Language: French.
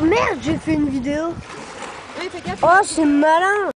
Merde, j'ai fait une vidéo. Oui, fais gaffe. Oh, c'est malin.